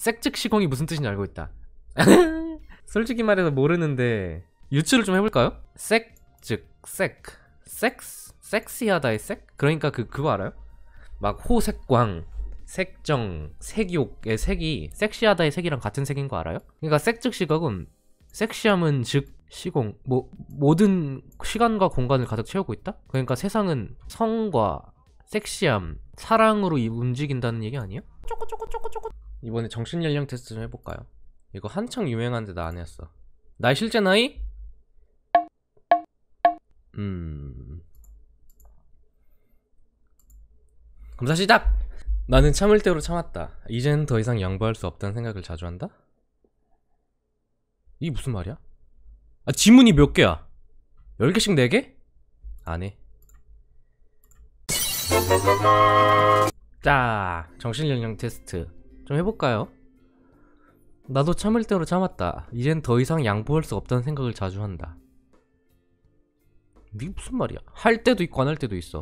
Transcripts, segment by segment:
색즉 시공이 무슨 뜻인지 알고 있다. 솔직히 말해서 모르는데 유추를 좀 해볼까요? 색즉 섹시하다의 색? 그러니까 그거 알아요? 막 호색광, 색정, 색욕의 색이 섹시하다의 색이랑 같은 색인 거 알아요? 그러니까 색즉 시각은 섹시함은 즉 시공, 모든 시간과 공간을 가득 채우고 있다? 그러니까 세상은 성과 섹시함, 사랑으로 움직인다는 얘기 아니에요? 이번에 정신연령 테스트 좀 해볼까요? 이거 한창 유행하는데 나 안 했어. 나의 실제 나이? 검사 시작! 나는 참을 대로 참았다. 이젠 더 이상 양보할 수 없다는 생각을 자주 한다? 이게 무슨 말이야? 아, 지문이 몇 개야? 10개씩 4개? 안 해. 자, 정신연령 테스트 좀 해볼까요? 나도 참을 대로 참았다. 이젠 더 이상 양보할 수 없다는 생각을 자주 한다. 이게 무슨 말이야? 할 때도 있고 안 할 때도 있어.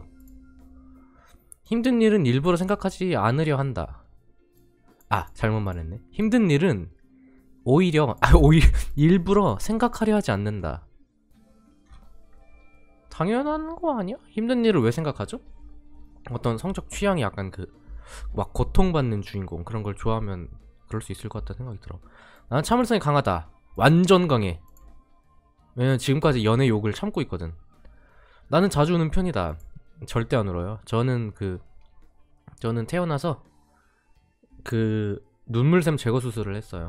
힘든 일은 일부러 생각하지 않으려 한다. 아, 잘못 말했네. 힘든 일은 오히려 일부러 생각하려 하지 않는다. 당연한 거 아니야? 힘든 일을 왜 생각하죠? 어떤 성적 취향이 약간 막 고통받는 주인공 그런 걸 좋아하면 그럴 수 있을 것 같다는 생각이 들어. 나는 참을성이 강하다. 완전 강해. 왜냐면 지금까지 연애 욕을 참고 있거든. 나는 자주 우는 편이다. 절대 안 울어요. 저는 태어나서 눈물샘 제거 수술을 했어요.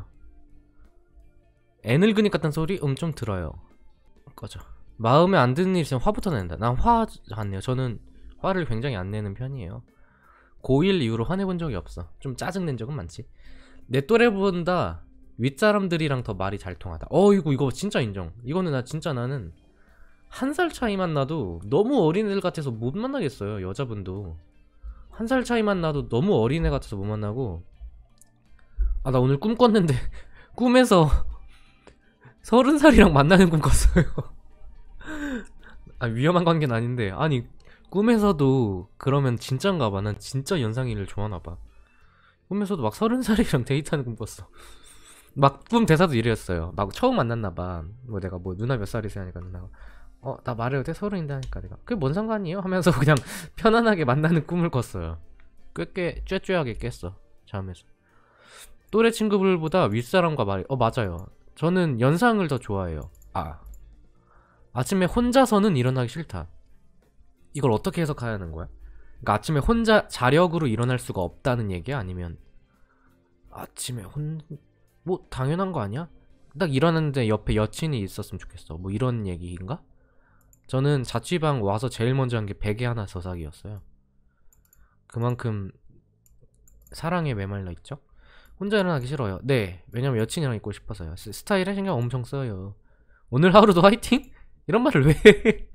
애늙은이 같은 소리 좀 들어요. 꺼져. 마음에 안 드는 일 있으면 화부터 낸다. 난 화 안 내요. 저는 화를 굉장히 안 내는 편이에요. 고1 이후로 화내본 적이 없어. 좀 짜증낸 적은 많지. 내 또래보다 윗사람들이랑 더 말이 잘 통하다. 이거 진짜 인정. 이거는 나는 1살 차이만 나도 너무 어린애들 같아서 못 만나겠어요. 여자분도 1살 차이만 나도 너무 어린애 같아서 못 만나고. 아, 나 오늘 꿈 꿨는데 꿈에서 30살이랑 만나는 꿈 꿨어요. 아, 위험한 관계는 아닌데, 아니 꿈에서도 그러면 진짠가봐. 난 진짜 연상인을 좋아하나봐. 꿈에서도 막 30살이랑 데이트하는 꿈 꿨어. 막 꿈 대사도 이랬어요. 막 처음 만났나봐. 내가 누나 몇 살이세요 하니까 누나가 나 말해도 돼? 30인데 하니까 내가 그게 뭔 상관이에요? 하면서 그냥 편안하게 만나는 꿈을 꿨어요. 꽤 쬐쬐하게 깼어. 잠에서. 또래 친구들보다 윗사람과 맞아요. 저는 연상을 더 좋아해요. 아침에 혼자서는 일어나기 싫다. 이걸 어떻게 해석해야 하는 거야? 그러니까 아침에 혼자 자력으로 일어날 수가 없다는 얘기야? 아니면 아침에 당연한 거 아니야? 딱 일어났는데 옆에 여친이 있었으면 좋겠어. 이런 얘기인가? 저는 자취방 와서 제일 먼저 한 게 베개 하나 서사기였어요. 그만큼 사랑에 메말라 있죠? 혼자 일어나기 싫어요. 네, 왜냐면 여친이랑 있고 싶어서요. 스타일에 신경 엄청 써요. 오늘 하루도 화이팅? 이런 말을 왜 해?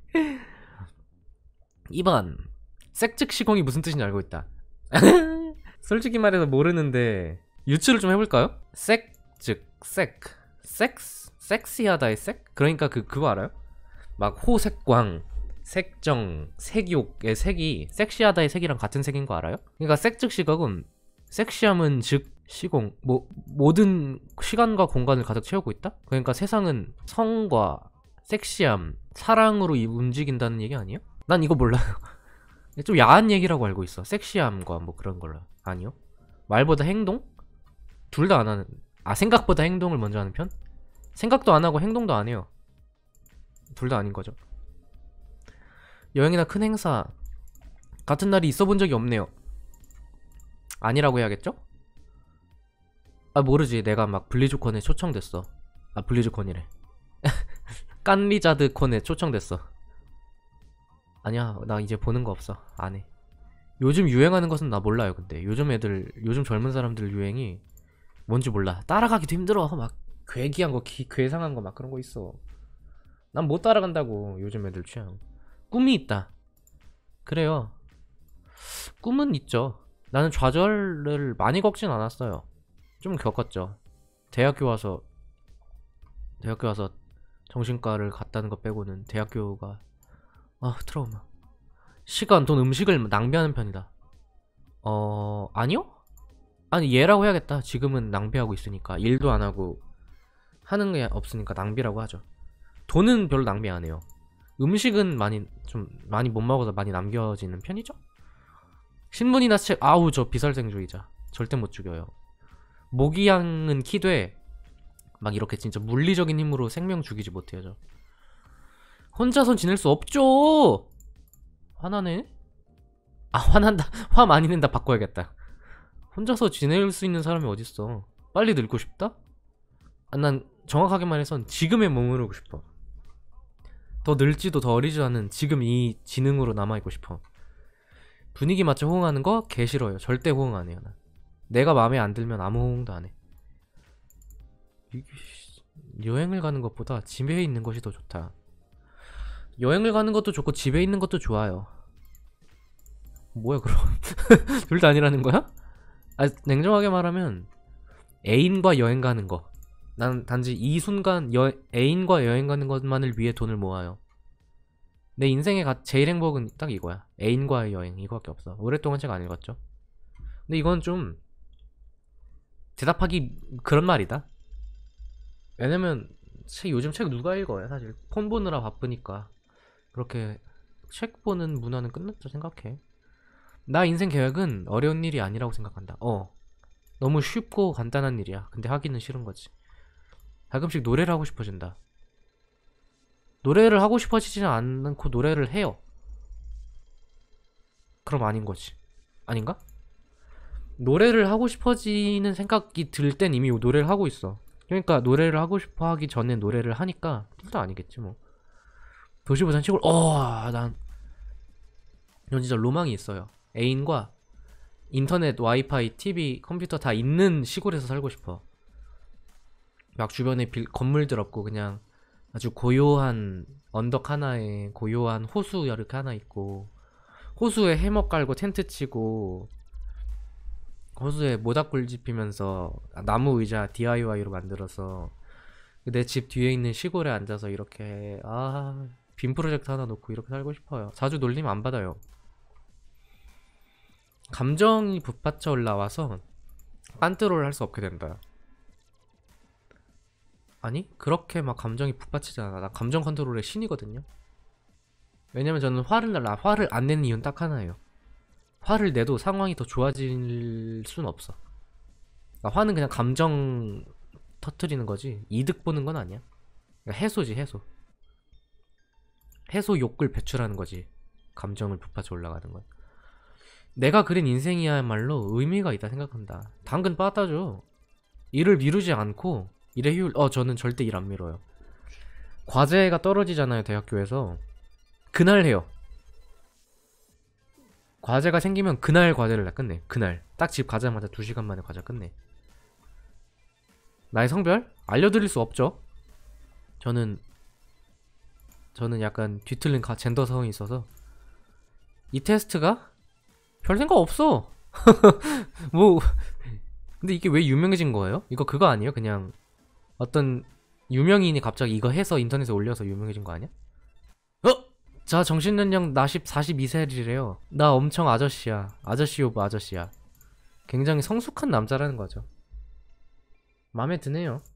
2번 색즉 시공이 무슨 뜻인지 알고 있다. 솔직히 말해서 모르는데 유추를 좀 해볼까요? 색즉 섹시하다의 색? 그러니까 그거 알아요? 막 호색광, 색정, 색욕의 색이 섹시하다의 색이랑 같은 색인 거 알아요? 그러니까 색즉 시각은 섹시함은 즉 시공, 모든 시간과 공간을 가득 채우고 있다? 그러니까 세상은 성과 섹시함, 사랑으로 움직인다는 얘기 아니에요? 난 이거 몰라요. 좀 야한 얘기라고 알고 있어. 섹시함과 그런 걸로. 아니요. 말보다 행동? 둘 다 안 하는. 생각보다 행동을 먼저 하는 편? 생각도 안 하고 행동도 안 해요. 둘 다 아닌 거죠. 여행이나 큰 행사 같은 날이 있어 본 적이 없네요. 아니라고 해야겠죠? 모르지. 내가 막 블리즈콘에 초청됐어. 블리즈콘이래. 깐리자드콘에 초청됐어. 아니야, 나 이제 보는 거 없어. 안 해. 요즘 유행하는 것은 나 몰라요. 근데 요즘 젊은 사람들 유행이 뭔지 몰라. 따라가기도 힘들어. 막 괴기한 거, 괴상한 거 막 그런 거 있어. 난 못 따라간다고. 요즘 애들 취향. 꿈이 있다. 그래요. 꿈은 있죠. 나는 좌절을 많이 겪진 않았어요. 좀 겪었죠. 대학교 와서 정신과를 갔다는 거 빼고는 대학교가 트라우마. 시간, 돈, 음식을 낭비하는 편이다. 아니요? 아니 얘라고 해야겠다. 지금은 낭비하고 있으니까. 일도 안 하고 하는 게 없으니까 낭비라고 하죠. 돈은 별로 낭비 안 해요. 음식은 많이 못 먹어서 많이 남겨지는 편이죠. 신문이나 책, 아우 저 비살생주의자 절대 못 죽여요. 모기향은 키되 막 이렇게 진짜 물리적인 힘으로 생명 죽이지 못해요. 저 혼자선 지낼 수 없죠. 화나네. 아 화난다. 화 많이 낸다. 바꿔야겠다. 혼자서 지낼 수 있는 사람이 어딨어. 빨리 늙고 싶다? 아, 난 정확하게 말해선 지금의 몸으로 싶어. 더 늙지도 더 어리지도 않은 지금 이 지능으로 남아있고 싶어. 분위기 맞춰 호응하는 거 개 싫어요. 절대 호응 안 해요. 난. 내가 마음에 안 들면 아무 호응도 안 해. 여행을 가는 것보다 집에 있는 것이 더 좋다. 여행을 가는 것도 좋고 집에 있는 것도 좋아요. 뭐야 그럼? 둘 다 아니라는 거야? 아, 냉정하게 말하면 애인과 여행 가는 거. 난 단지 이 순간 애인과 여행 가는 것만을 위해 돈을 모아요. 내 인생의 제일 행복은 딱 이거야. 애인과의 여행 이거밖에 없어. 오랫동안 책 안 읽었죠. 근데 이건 좀 대답하기 그런 말이다. 왜냐면 요즘 책 누가 읽어요 사실. 폰 보느라 바쁘니까. 그렇게 책 보는 문화는 끝났죠 생각해. 나 인생 계획은 어려운 일이 아니라고 생각한다. 너무 쉽고 간단한 일이야. 근데 하기는 싫은 거지. 가끔씩 노래를 하고 싶어진다. 노래를 하고 싶어지지는 않고 노래를 해요. 그럼 아닌 거지. 아닌가? 노래를 하고 싶어지는 생각이 들 땐 이미 노래를 하고 있어. 그러니까 노래를 하고 싶어 하기 전에 노래를 하니까 둘 다 아니겠지 뭐. 도시보단 시골. 난 이건 진짜 로망이 있어요. 애인과 인터넷, 와이파이, TV, 컴퓨터 다 있는 시골에서 살고 싶어. 막 주변에 건물들 없고 그냥 아주 고요한 언덕 하나에 고요한 호수 이렇게 하나 있고, 호수에 해먹 깔고 텐트 치고 호수에 모닥불 지피면서 나무 의자 DIY로 만들어서 내 집 뒤에 있는 시골에 앉아서 이렇게 빔 프로젝트 하나 놓고 이렇게 살고 싶어요. 자주 놀림 안 받아요. 감정이 북받쳐 올라와서 빤뜨로를 할 수 없게 된다. 아니 그렇게 막 감정이 북받치지 않아. 나 감정 컨트롤의 신이거든요. 왜냐면 저는 화를 안 내는 이유는 딱 하나예요. 화를 내도 상황이 더 좋아질 순 없어. 그러니까 화는 그냥 감정 터트리는 거지 이득 보는 건 아니야. 그러니까 해소지 해소. 해소욕을 배출하는 거지. 감정을 북받쳐 올라가는 건. 내가 그린 인생이야말로 의미가 있다 생각한다. 당근 빠따줘. 일을 미루지 않고 일의 효율. 저는 절대 일 안 미뤄요. 과제가 떨어지잖아요 대학교에서. 그날 해요. 과제가 생기면 그날 과제를 다 끝내. 그날 딱 집 가자마자 2시간 만에 과제 끝내. 나의 성별? 알려드릴 수 없죠. 저는 약간 뒤틀린 젠더성이 있어서 이 테스트가 별 생각 없어. 뭐 근데 이게 왜 유명해진 거예요? 이거 그거 아니에요? 그냥 어떤 유명인이 갑자기 이거 해서 인터넷에 올려서 유명해진 거 아니야? 자 정신연령 나 42세이래요. 나 엄청 아저씨야. 아저씨 오브 아저씨야. 굉장히 성숙한 남자라는 거죠. 마음에 드네요.